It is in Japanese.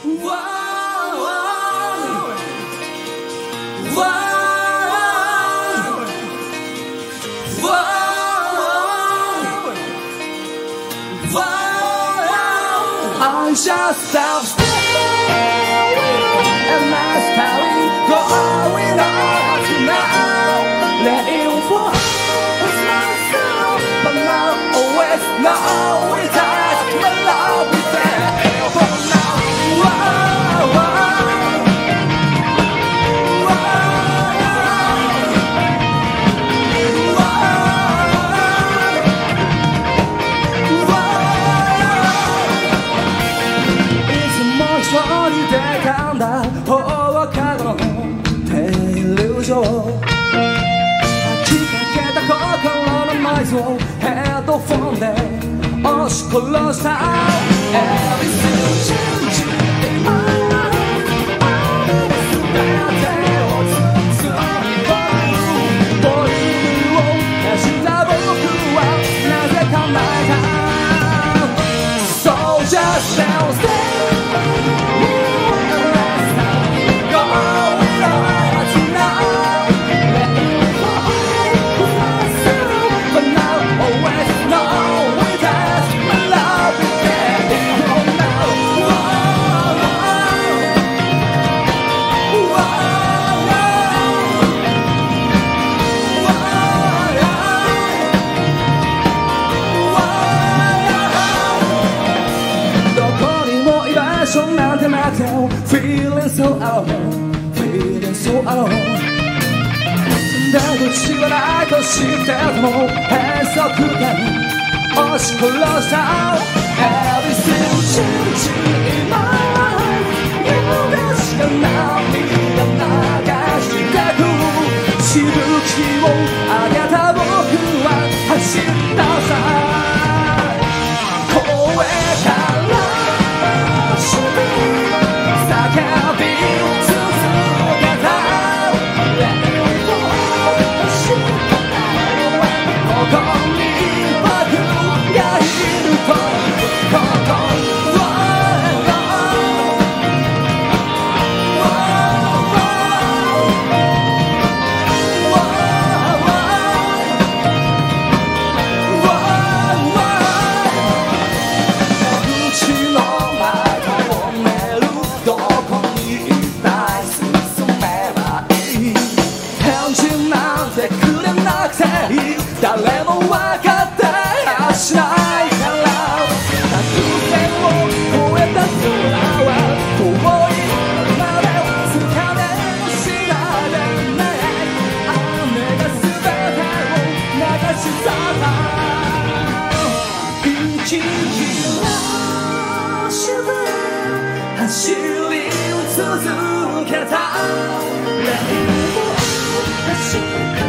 I just stop still and my story going on tonight. Letting fall is myself, but now always know it has my love with that for now. 소리 돼간다 호흡하고テルジョ聞かけた心のノイズをヘッドフォンで押し殺した Everything changing in my life 全てを包むボリュームを消した僕はなぜか泣いた So just stay Feeling so alone, feeling so alone 出口はないと知っても閉塞感押し殺した Everything changing in my life 夢しか涙流してくしぶきを上げた僕は走ったさ 誰も分かってやしないから白線を越えた空は遠いまでつかめもしないでね雨が全てを流し去った息切らして走り続けたレインボー